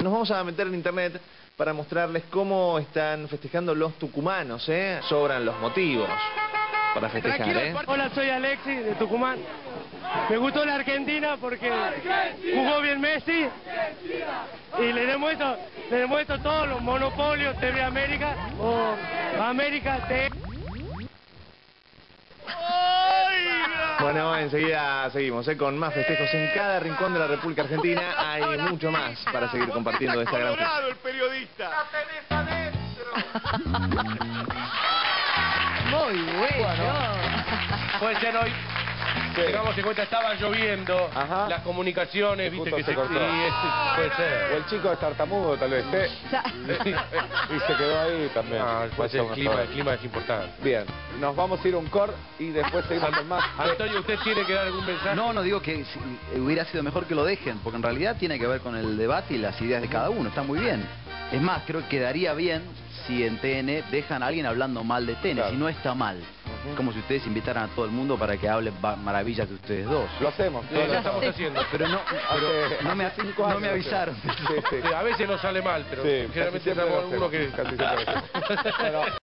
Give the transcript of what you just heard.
Nos vamos a meter en internet para mostrarles cómo están festejando los tucumanos, ¿eh? Sobran los motivos para festejar, ¿eh? Hola, soy Alexis de Tucumán. Me gustó la Argentina porque jugó bien Messi y le demuestro todos los monopolios TV América o América TV. Bueno, enseguida seguimos con más festejos en cada rincón de la República Argentina. Hay mucho más para seguir compartiendo de esta gran fiesta. El periodista. ¡La tenés adentro! Muy bueno. Puede ser hoy. Tengamos en cuenta, estaba lloviendo, Ajá. las comunicaciones, viste Justo que se cortó. puede O ser. el chico es tartamudo, tal vez. Y se quedó ahí también. Ah, puede ser, Pasamos el todo. clima es importante. Bien, nos vamos a ir a un cor y después seguimos con más. Antonio, ¿usted tiene que dar algún mensaje? No, digo que hubiera sido mejor que lo dejen, porque en realidad tiene que ver con el debate y las ideas de cada uno, está muy bien. Es más, creo que quedaría bien si en TN dejan a alguien hablando mal de TN, Claro. si no está mal. Es como si ustedes invitaran a todo el mundo para que hable maravillas de ustedes dos. Lo hacemos. Sí, lo estamos haciendo. Pero no me avisaron. Sí, sí. Sí, a veces nos sale mal, pero Sí, generalmente casi siempre estamos lo uno hacemos, que... casi siempre lo hacemos. Bueno,